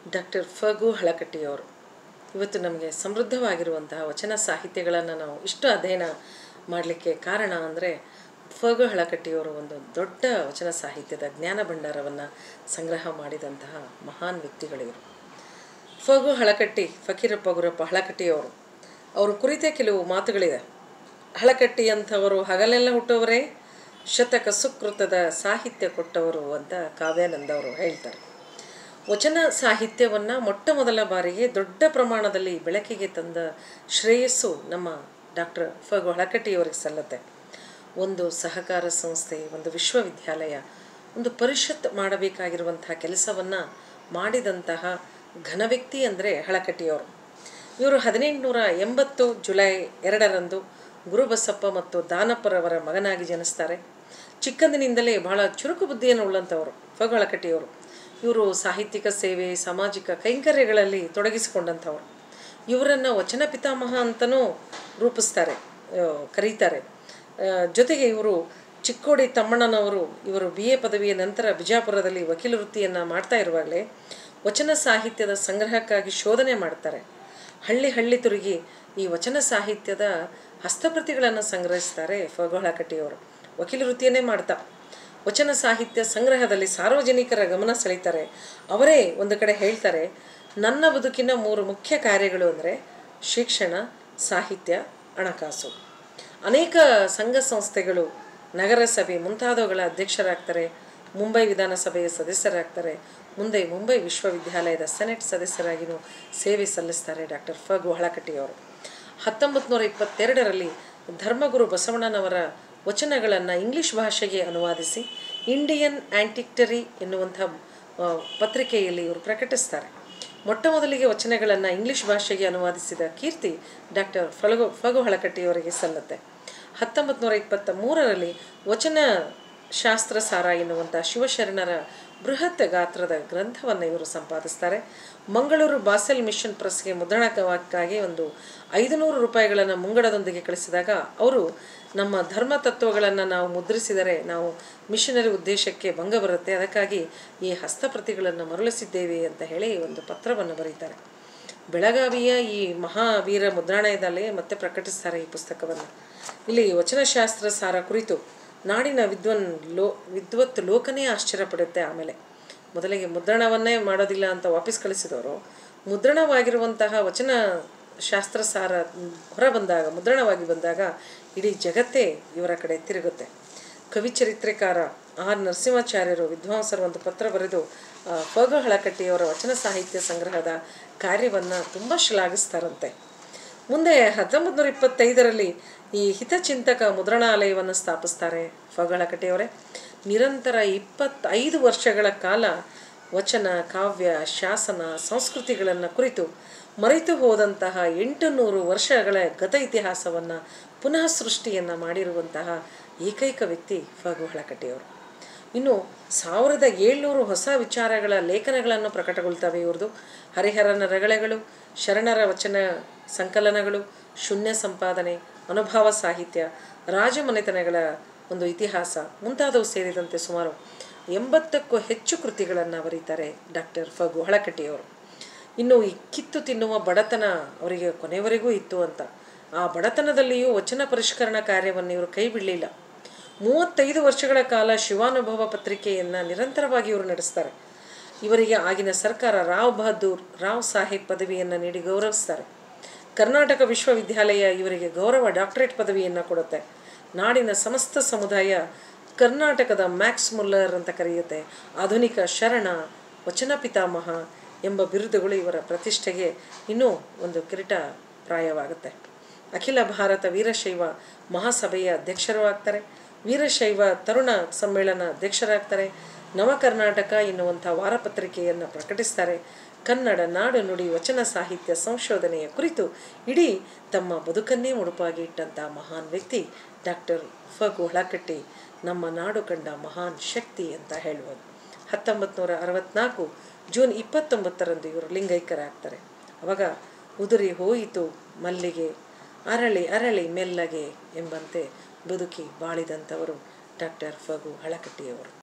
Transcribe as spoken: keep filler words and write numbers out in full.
Doctor Phagu ಹಳಕಟ್ಟಿಯವರು ಇವತ್ತು ನಮಗೆ ಸಮೃದ್ಧವಾಗಿರುವಂತಹ ವಚನ ಸಾಹಿತ್ಯಗಳನ್ನು ನಾವು ಇಷ್ಟು ಅಧ್ಯಯನ ಮಾಡಲಿಕ್ಕೆ ಕಾರಣ ಅಂದರೆ ಫಗು ಹಳಕಟ್ಟಿಯವರು ಒಂದು ದೊಡ್ಡ ವಚನ ಸಾಹಿತ್ಯದ ಜ್ಞಾನ ಭಂಡಾರವನ್ನು ಸಂಗ್ರಹ ಮಾಡಿದಂತಹ ಮಹಾನ್ ವ್ಯಕ್ತಿಗಳಿವರು. ಫಗು ಹಳಕಟ್ಟಿ ಫಕೀರಪ್ಪ ಗುರಪ್ಪ ಹಳಕಟ್ಟಿಯವರು ಅವರು ಕುರಿತೇ ಕೆಲವು ಮಾತುಗಳಿದೆ. ಹಳಕಟ್ಟಿ ಅಂಥವರು ಹಗಲೆಲ್ಲ ಹುಟ್ಟುವವರೇ, ಶತಕ ಸುಕೃತದ ಸಾಹಿತ್ಯ ಕೊಟ್ಟವರು ಅಂತ ಕಾವ್ಯಾನಂದ ಅವರು ಹೇಳ್ತಾರೆ. ವಚನ ಸಾಹಿತ್ಯವನ್ನು ಮೊಟ್ಟ ಮೊದಲ ಬಾರಿಗೆ ದೊಡ್ಡ ಪ್ರಮಾಣದಲ್ಲಿ ಬೆಳಕಿಗೆ ತಂದ ಶ್ರೇಯಸ್ಸು ನಮ್ಮ ಡಾಕ್ಟರ್ ಫಗು ಹಳಕಟ್ಟಿಯವರಿಗೆ ಸಲ್ಲತ್ತೆ. ಒಂದು ಸಹಕಾರ ಸಂಸ್ಥೆ, ಒಂದು ವಿಶ್ವವಿದ್ಯಾಲಯ, ಒಂದು ಪರಿಷತ್ ಮಾಡಬೇಕಾಗಿರುವಂತಹ ಕೆಲಸವನ್ನು ಮಾಡಿದಂತಹ ಘನ ವ್ಯಕ್ತಿ ಅಂದರೆ ಹಳಕಟ್ಟಿಯವರು. ಇವರು ಹದಿನೆಂಟುನೂರ ಎಂಬತ್ತು ಜುಲೈ ಎರಡರಂದು ಗುರುಬಸಪ್ಪ ಮತ್ತು ದಾನಪ್ಪರವರ ಮಗನಾಗಿ ಜನಿಸ್ತಾರೆ. ಚಿಕ್ಕಂದಿನಿಂದಲೇ ಬಹಳ ಚುರುಕು ಬುದ್ಧಿಯನ್ನು ಉಳ್ಳಂಥವರು ಫಗು ಹಳಕಟ್ಟಿಯವರು. ಇವರು ಸಾಹಿತ್ಯಿಕ ಸೇವೆ, ಸಾಮಾಜಿಕ ಕೈಂಕರ್ಯಗಳಲ್ಲಿ ತೊಡಗಿಸಿಕೊಂಡಂಥವ್ರು. ಇವರನ್ನು ವಚನ ಪಿತಾಮಹ ಅಂತಲೂ ರೂಪಿಸ್ತಾರೆ, ಕರೀತಾರೆ. ಜೊತೆಗೆ ಇವರು ಚಿಕ್ಕೋಡಿ ತಮ್ಮಣ್ಣನವರು ಇವರು ಬಿ ಎ ಪದವಿಯ ನಂತರ ಬಿಜಾಪುರದಲ್ಲಿ ವಕೀಲ ವೃತ್ತಿಯನ್ನು ಮಾಡ್ತಾ ಇರುವಾಗಲೇ ವಚನ ಸಾಹಿತ್ಯದ ಸಂಗ್ರಹಕ್ಕಾಗಿ ಶೋಧನೆ ಮಾಡ್ತಾರೆ. ಹಳ್ಳಿ ಹಳ್ಳಿ ತಿರುಗಿ ಈ ವಚನ ಸಾಹಿತ್ಯದ ಹಸ್ತಪ್ರತಿಗಳನ್ನು ಸಂಗ್ರಹಿಸ್ತಾರೆ ಫಗು ಹಳಕಟ್ಟಿಯವರು. ವಕೀಲ ವೃತ್ತಿಯನ್ನೇ ಮಾಡ್ತಾ ವಚನ ಸಾಹಿತ್ಯ ಸಂಗ್ರಹದಲ್ಲಿ ಸಾರ್ವಜನಿಕರ ಗಮನ ಸೆಳೀತಾರೆ. ಅವರೇ ಒಂದು ಕಡೆ ಹೇಳ್ತಾರೆ, ನನ್ನ ಬದುಕಿನ ಮೂರು ಮುಖ್ಯ ಕಾರ್ಯಗಳು ಅಂದರೆ ಶಿಕ್ಷಣ, ಸಾಹಿತ್ಯ, ಹಣಕಾಸು. ಅನೇಕ ಸಂಘ ಸಂಸ್ಥೆಗಳು, ನಗರಸಭೆ ಮುಂತಾದವುಗಳ ಅಧ್ಯಕ್ಷರಾಗ್ತಾರೆ. ಮುಂಬೈ ವಿಧಾನಸಭೆಯ ಸದಸ್ಯರಾಗ್ತಾರೆ. ಮುಂದೆ ಮುಂಬೈ ವಿಶ್ವವಿದ್ಯಾಲಯದ ಸೆನೆಟ್ ಸದಸ್ಯರಾಗಿಯೂ ಸೇವೆ ಸಲ್ಲಿಸ್ತಾರೆ ಡಾಕ್ಟರ್ ಫಗು ಹಳಕಟ್ಟಿಯವರು. ಹತ್ತೊಂಬತ್ತು ನೂರ ಇಪ್ಪತ್ತೆರಡರಲ್ಲಿ ಧರ್ಮಗುರು ಬಸವಣ್ಣನವರ ವಚನಗಳನ್ನು ಇಂಗ್ಲೀಷ್ ಭಾಷೆಗೆ ಅನುವಾದಿಸಿ ಇಂಡಿಯನ್ ಆ್ಯಂಟಿಕ್ಟರಿ ಎನ್ನುವಂಥ ಪತ್ರಿಕೆಯಲ್ಲಿ ಇವರು ಪ್ರಕಟಿಸ್ತಾರೆ. ಮೊಟ್ಟ ಮೊದಲಿಗೆ ವಚನಗಳನ್ನು ಇಂಗ್ಲೀಷ್ ಭಾಷೆಗೆ ಅನುವಾದಿಸಿದ ಕೀರ್ತಿ ಡಾಕ್ಟರ್ ಫಗು ಫಗು ಹಳಕಟ್ಟಿಯವರಿಗೆ ಸಲ್ಲತ್ತೆ. ಹತ್ತೊಂಬತ್ತು ನೂರ ಇಪ್ಪತ್ತ ಮೂರರಲ್ಲಿ ವಚನ ಶಾಸ್ತ್ರಸಾರ ಎನ್ನುವಂಥ ಶಿವಶರಣರ ಬೃಹತ್ ಗಾತ್ರದ ಗ್ರಂಥವನ್ನು ಇವರು ಸಂಪಾದಿಸ್ತಾರೆ. ಮಂಗಳೂರು ಬಾಸೆಲ್ ಮಿಷನ್ ಪ್ರೆಸ್ಗೆ ಮುದ್ರಣಕ್ಕಾಗಿ ಒಂದು ಐದು ನೂರು ರೂಪಾಯಿಗಳನ್ನು ಮುಂಗಡದೊಂದಿಗೆ ಕಳಿಸಿದಾಗ ಅವರು ನಮ್ಮ ಧರ್ಮ ತತ್ವಗಳನ್ನು ನಾವು ಮುದ್ರಿಸಿದರೆ ನಾವು ಮಿಷನರಿ ಉದ್ದೇಶಕ್ಕೆ ಭಂಗ ಬರುತ್ತೆ, ಅದಕ್ಕಾಗಿ ಈ ಹಸ್ತಪ್ರತಿಗಳನ್ನು ಮರಳಿಸಿದ್ದೇವೆ ಅಂತ ಹೇಳಿ ಒಂದು ಪತ್ರವನ್ನು ಬರೀತಾರೆ. ಬೆಳಗಾವಿಯ ಈ ಮಹಾವೀರ ಮುದ್ರಣಾಲಯದಲ್ಲೇ ಮತ್ತೆ ಪ್ರಕಟಿಸ್ತಾರೆ ಈ ಪುಸ್ತಕವನ್ನು. ಇಲ್ಲಿ ವಚನಶಾಸ್ತ್ರ ಸಾರ ಕುರಿತು ನಾಡಿನ ವಿದ್ವನ್ ಲೋ ವಿದ್ವತ್ ಲೋಕನೇ ಆಶ್ಚರ್ಯಪಡುತ್ತೆ. ಆಮೇಲೆ ಮೊದಲಿಗೆ ಮುದ್ರಣವನ್ನೇ ಮಾಡೋದಿಲ್ಲ ಅಂತ ವಾಪಸ್ ಕಳಿಸಿದವರು ಮುದ್ರಣವಾಗಿರುವಂತಹ ವಚನ ಶಾಸ್ತ್ರ ಸಾರ ಹೊರ ಬಂದಾಗ, ಮುದ್ರಣವಾಗಿ ಬಂದಾಗ ಇಡೀ ಜಗತ್ತೇ ಇವರ ಕಡೆ ತಿರುಗುತ್ತೆ. ಕವಿಚರಿತ್ರೆಕಾರ ಆರ್ ನರಸಿಂಹಾಚಾರ್ಯರು ವಿದ್ವಾಂಸರು ಒಂದು ಪತ್ರ ಬರೆದು ಫಗು ಹಳಕಟ್ಟಿಯವರ ವಚನ ಸಾಹಿತ್ಯ ಸಂಗ್ರಹದ ಕಾರ್ಯವನ್ನು ತುಂಬ ಶ್ಲಾಘಿಸ್ತಾರಂತೆ. ಮುಂದೆ ಹತ್ತೊಂಬತ್ತು ನೂರ ಇಪ್ಪತ್ತೈದರಲ್ಲಿ ಈ ಹಿತಚಿಂತಕ ಮುದ್ರಣಾಲಯವನ್ನು ಸ್ಥಾಪಿಸ್ತಾರೆ ಫಗು ಹಳಕಟ್ಟಿಯವರೇ. ನಿರಂತರ ಇಪ್ಪತ್ತೈದು ವರ್ಷಗಳ ಕಾಲ ವಚನ, ಕಾವ್ಯ, ಶಾಸನ, ಸಂಸ್ಕೃತಿಗಳನ್ನು ಕುರಿತು ಮರೆತು ಹೋದಂತಹ ಎಂಟು ನೂರು ವರ್ಷಗಳ ಗತ ಇತಿಹಾಸವನ್ನು ಪುನಃ ಸೃಷ್ಟಿಯನ್ನು ಮಾಡಿರುವಂತಹ ಏಕೈಕ ವ್ಯಕ್ತಿ ಫಗು ಹಳಕಟ್ಟಿಯವರು. ಇನ್ನು ಸಾವಿರದ ಏಳ್ನೂರು ಹೊಸ ವಿಚಾರಗಳ ಲೇಖನಗಳನ್ನು ಪ್ರಕಟಗೊಳ್ತವೆ ಇವ್ರದ್ದು. ಹರಿಹರನ ರಗಳೆಗಳು, ಶರಣರ ವಚನ ಸಂಕಲನಗಳು, ಶೂನ್ಯ ಸಂಪಾದನೆ, ಅನುಭವ ಸಾಹಿತ್ಯ, ರಾಜಮನೆತನಗಳ ಒಂದು ಇತಿಹಾಸ ಮುಂತಾದವು ಸೇರಿದಂತೆ ಸುಮಾರು ಎಂಬತ್ತಕ್ಕೂ ಹೆಚ್ಚು ಕೃತಿಗಳನ್ನು ಬರೀತಾರೆ ಡಾಕ್ಟರ್ ಫಗು ಹಳಕಟ್ಟಿಯವರು. ಇನ್ನು ಈ ಕಿತ್ತು ತಿನ್ನುವ ಬಡತನ ಅವರಿಗೆ ಕೊನೆವರೆಗೂ ಇತ್ತು ಅಂತ. ಆ ಬಡತನದಲ್ಲಿಯೂ ವಚನ ಪರಿಷ್ಕರಣಾ ಕಾರ್ಯವನ್ನು ಇವರು ಕೈ ಬಿಡಲಿಲ್ಲ. ಮೂವತ್ತೈದು ವರ್ಷಗಳ ಕಾಲ ಶಿವಾನುಭವ ಪತ್ರಿಕೆಯನ್ನು ನಿರಂತರವಾಗಿ ಇವರು ನಡೆಸ್ತಾರೆ. ಇವರಿಗೆ ಆಗಿನ ಸರ್ಕಾರ ರಾವ್ ಬಹದ್ದೂರ್ ರಾವ್ ಸಾಹೇಬ್ ಪದವಿಯನ್ನು ನೀಡಿ ಗೌರವಿಸ್ತಾರೆ. ಕರ್ನಾಟಕ ವಿಶ್ವವಿದ್ಯಾಲಯ ಇವರಿಗೆ ಗೌರವ ಡಾಕ್ಟರೇಟ್ ಪದವಿಯನ್ನು ಕೊಡುತ್ತೆ. ನಾಡಿನ ಸಮಸ್ತ ಸಮುದಾಯ ಕರ್ನಾಟಕದ ಮ್ಯಾಕ್ಸ್ ಮುಲ್ಲರ್ ಅಂತ ಕರೆಯುತ್ತೆ. ಆಧುನಿಕ ಶರಣ, ವಚನ ಪಿತಾಮಹ ಎಂಬ ಬಿರುದುಗಳು ಇವರ ಪ್ರತಿಷ್ಠೆಗೆ ಇನ್ನೂ ಒಂದು ಕಿರೀಟ ಪ್ರಾಯವಾಗುತ್ತೆ. ಅಖಿಲ ಭಾರತ ವೀರಶೈವ ಮಹಾಸಭೆಯ ಅಧ್ಯಕ್ಷರೂ ಆಗ್ತಾರೆ. ವೀರಶೈವ ತರುಣ ಸಮ್ಮೇಳನ ಅಧ್ಯಕ್ಷರಾಗ್ತಾರೆ. ನವ ಕರ್ನಾಟಕ ಎನ್ನುವಂಥ ವಾರಪತ್ರಿಕೆಯನ್ನು ಪ್ರಕಟಿಸ್ತಾರೆ. ಕನ್ನಡ ನಾಡು ನುಡಿ ವಚನ ಸಾಹಿತ್ಯ ಸಂಶೋಧನೆಯ ಕುರಿತು ಇಡೀ ತಮ್ಮ ಬದುಕನ್ನೇ ಮುಡುಪಾಗಿ ಇಟ್ಟಂಥ ಮಹಾನ್ ವ್ಯಕ್ತಿ ಡಾಕ್ಟರ್ ಫಗು ಹಳಕಟ್ಟಿ. ನಮ್ಮ ನಾಡು ಕಂಡ ಮಹಾನ್ ಶಕ್ತಿ ಅಂತ ಹೇಳ್ಬೋದು. ಹತ್ತೊಂಬತ್ತು ನೂರ ಅರವತ್ತ್ನಾಲ್ಕು ಜೂನ್ ಇಪ್ಪತ್ತೊಂಬತ್ತರಂದು ಇವರು ಲಿಂಗೈಕ್ಯರಾಗ್ತಾರೆ. ಅವಾಗ ಉದುರಿ ಹೋಯಿತು ಮಲ್ಲಿಗೆ, ಅರಳಿ ಅರಳಿ ಮೆಲ್ಲಗೆ ಎಂಬಂತೆ ಬದುಕಿ ಬಾಳಿದಂಥವರು ಡಾಕ್ಟರ್ ಫಗು ಹಳಕಟ್ಟಿಯವರು.